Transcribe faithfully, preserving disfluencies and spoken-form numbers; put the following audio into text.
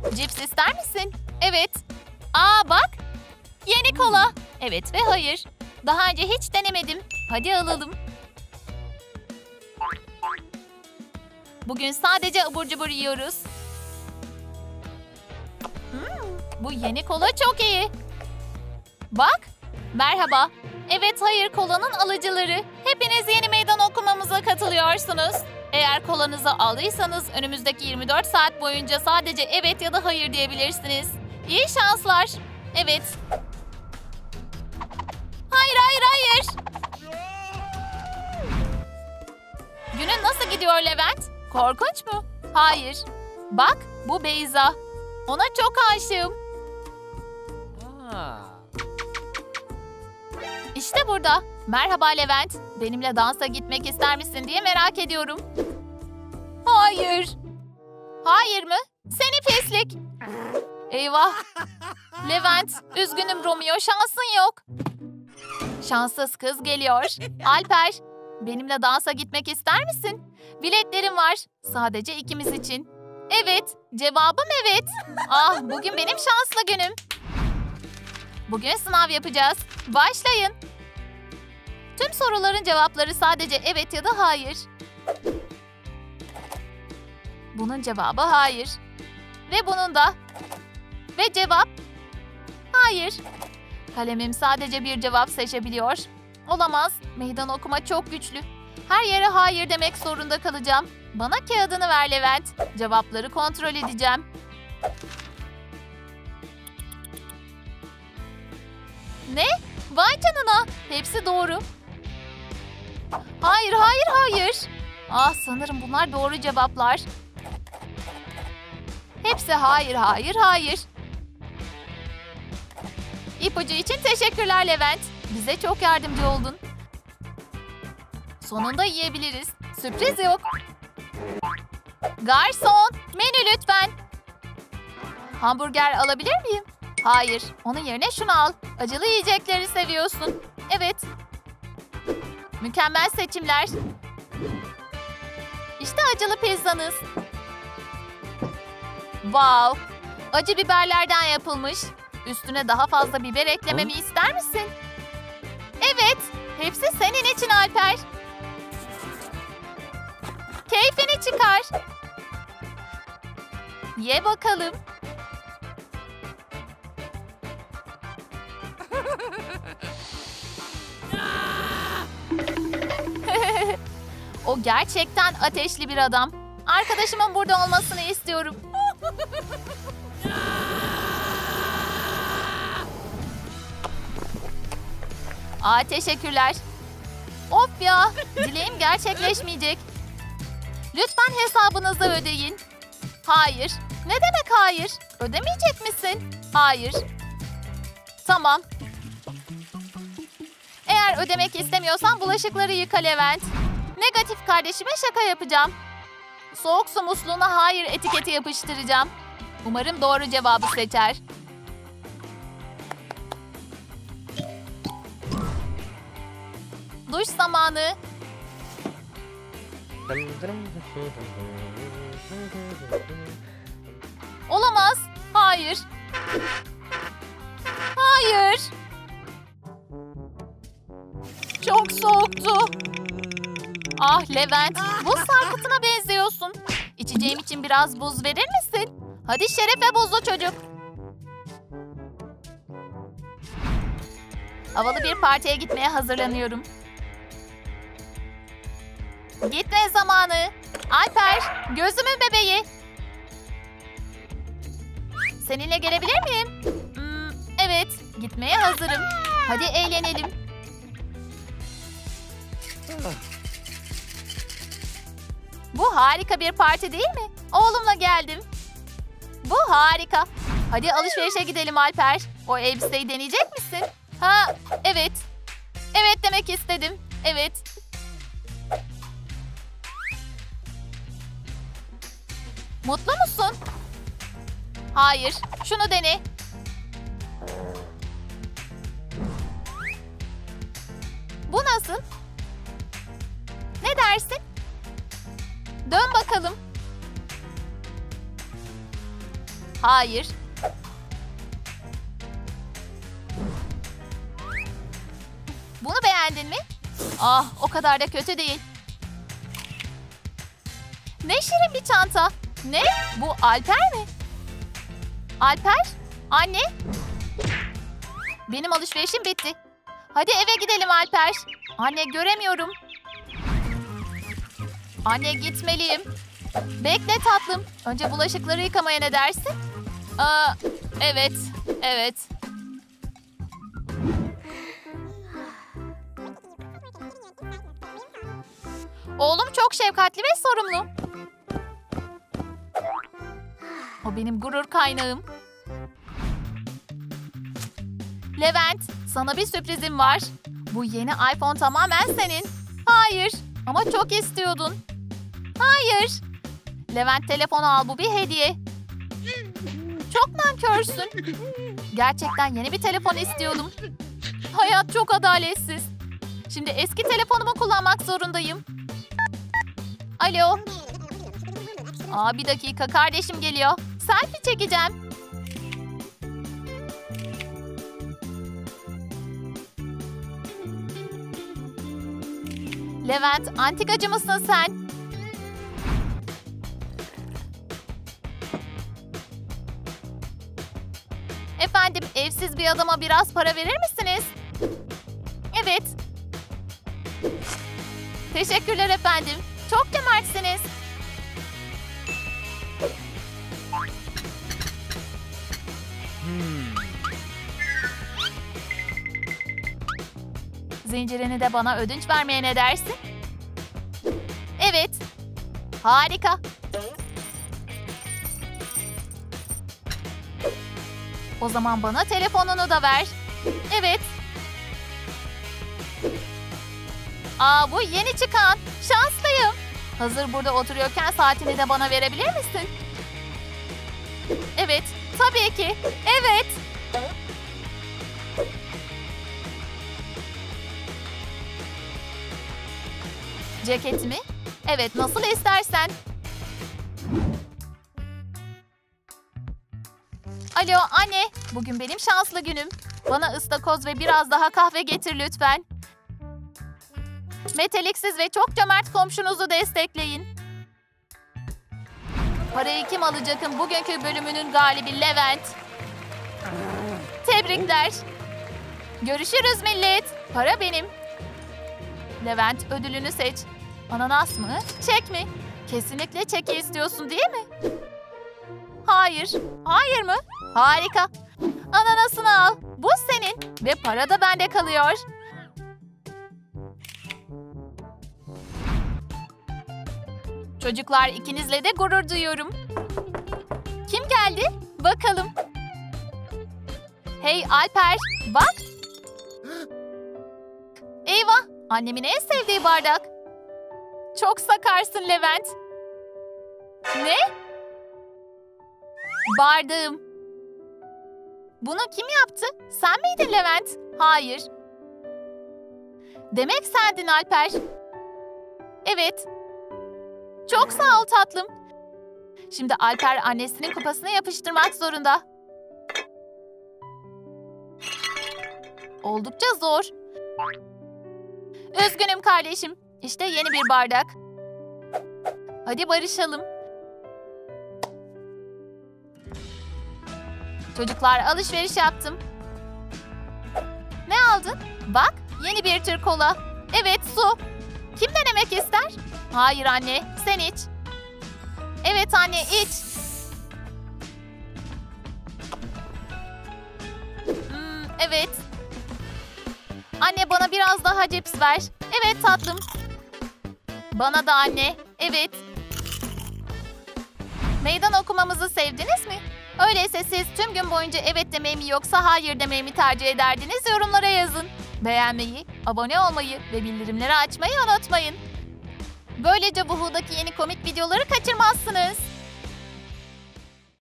Cips ister misin? Evet. Aa bak. Yeni kola. Evet ve hayır. Daha önce hiç denemedim. Hadi alalım. Bugün sadece abur cubur yiyoruz. Hmm, bu yeni kola çok iyi. Bak. Merhaba. Evet hayır kolanın alıcıları. Hepiniz yeni meydan okumamıza katılıyorsunuz. Eğer kolanızı aldıysanız önümüzdeki yirmi dört saat boyunca sadece evet ya da hayır diyebilirsiniz. İyi şanslar. Evet. Hayır hayır hayır. Günün nasıl gidiyor Levent? Korkunç mu? Hayır. Bak bu Beyza. Ona çok aşığım. İşte burada. Merhaba Levent. Benimle dansa gitmek ister misin diye merak ediyorum. Hayır. Hayır mı? Seni pislik. Eyvah. Levent, üzgünüm Romeo, şansın yok. Şanssız kız geliyor. Alper, benimle dansa gitmek ister misin? Biletlerim var. Sadece ikimiz için. Evet, cevabım evet. Ah, bugün benim şanslı günüm. Bugün sınav yapacağız. Başlayın. Tüm soruların cevapları sadece evet ya da hayır. Bunun cevabı hayır. Ve bunun da. Ve cevap hayır. Kalemim sadece bir cevap seçebiliyor. Olamaz. Meydan okuma çok güçlü. Her yere hayır demek zorunda kalacağım. Bana kağıdını ver Levent. Cevapları kontrol edeceğim. Ne? Vay canına. Hepsi doğru. Hayır, hayır, hayır. Ah sanırım bunlar doğru cevaplar. Hepsi hayır, hayır, hayır. İpucu için teşekkürler Levent. Bize çok yardımcı oldun. Sonunda yiyebiliriz. Sürpriz yok. Garson, menü lütfen. Hamburger alabilir miyim? Hayır, onun yerine şunu al. Acılı yiyecekleri seviyorsun. Evet. Mükemmel seçimler. İşte acılı pizzanız. Wow. Acı biberlerden yapılmış. Üstüne daha fazla biber eklememi ister misin? Evet. Hepsi senin için Alper. Keyfini çıkar. Ye bakalım. O gerçekten ateşli bir adam. Arkadaşımın burada olmasını istiyorum. Aa, teşekkürler. Of ya, dileğim gerçekleşmeyecek. Lütfen hesabınızı ödeyin. Hayır. Ne demek hayır? Ödemeyecek misin? Hayır. Tamam. Eğer ödemek istemiyorsan bulaşıkları yıka Levent. Negatif kardeşime şaka yapacağım. Soğuk su musluğuna hayır etiketi yapıştıracağım. Umarım doğru cevabı seçer. Duş zamanı. Olamaz. Hayır. Hayır. Çok soğuktu. Ah Levent, buz sarkıtına benziyorsun. İçeceğim için biraz buz verir misin? Hadi şerefe buzlu çocuk. Havalı bir partiye gitmeye hazırlanıyorum. Gitme zamanı. Alper, gözümün bebeği. Seninle gelebilir miyim? Hmm, evet, gitmeye hazırım. Hadi eğlenelim. Bu harika bir parti değil mi? Oğlumla geldim. Bu harika. Hadi alışverişe gidelim Alper. O elbiseyi deneyecek misin? Ha, evet. Evet demek istedim. Evet. Mutlu musun? Hayır. Şunu dene. Bu nasıl? Ne dersin? Dön bakalım. Hayır. Bunu beğendin mi? Ah, o kadar da kötü değil. Ne şirin bir çanta. Ne? Bu Alper mi? Alper? Anne? Benim alışverişim bitti. Hadi eve gidelim Alper. Anne, göremiyorum. Anne, gitmeliyim. Bekle tatlım. Önce bulaşıkları yıkamaya ne dersin? Aa, evet, evet. Oğlum çok şefkatli ve sorumlu. O benim gurur kaynağım. Levent, sana bir sürprizim var. Bu yeni iPhone tamamen senin. Hayır, ama çok istiyordun. Hayır. Levent, telefonu al, bu bir hediye. Çok nankörsün. Gerçekten yeni bir telefon istiyordum. Hayat çok adaletsiz. Şimdi eski telefonumu kullanmak zorundayım. Alo. Aa, bir dakika, kardeşim geliyor. Selfie çekeceğim. Levent, antikacı mısın sen? Efendim, evsiz bir adama biraz para verir misiniz? Evet. Teşekkürler efendim. Çok cömertsiniz. Hmm. Zincirini de bana ödünç vermeye ne dersin? Evet. Harika. O zaman bana telefonunu da ver. Evet. Aa, bu yeni çıkan. Şanslıyım. Hazır burada oturuyorken saatini de bana verebilir misin? Evet. Tabii ki. Evet. Ceketimi? Evet, nasıl istersen. Alo anne, bugün benim şanslı günüm. Bana ıstakoz ve biraz daha kahve getir lütfen. Meteliksiz ve çok cömert komşunuzu destekleyin. Parayı kim alacakın bugünkü bölümünün galibi Levent. Tebrikler. Görüşürüz millet. Para benim. Levent, ödülünü seç. Ananas mı? Çek mi? Kesinlikle çeki istiyorsun değil mi? Hayır. Hayır mı? Harika. Ananasını al. Bu senin. Ve para da bende kalıyor. Çocuklar, ikinizle de gurur duyuyorum. Kim geldi? Bakalım. Hey Alper, bak. Eyvah, annemin en sevdiği bardak. Çok sakarsın Levent. Ne? Bardağım. Bunu kim yaptı? Sen miydin Levent? Hayır. Demek sendin Alper. Evet. Çok sağ ol tatlım. Şimdi Alper annesinin kupasına yapıştırmak zorunda. Oldukça zor. Üzgünüm kardeşim. İşte yeni bir bardak. Hadi barışalım. Çocuklar, alışveriş yaptım. Ne aldın? Bak, yeni bir tür kola. Evet, su. Kim denemek ister? Hayır anne, sen iç. Evet anne, iç. Hmm, evet. Anne, bana biraz daha cips ver. Evet tatlım. Bana da anne. Evet. Meydan okumamızı sevdiniz mi? Öyleyse siz tüm gün boyunca evet demeyi mi yoksa hayır demeyi mi tercih ederdiniz? Yorumlara yazın. Beğenmeyi, abone olmayı ve bildirimleri açmayı unutmayın. Böylece Vuhu'daki yeni komik videoları kaçırmazsınız.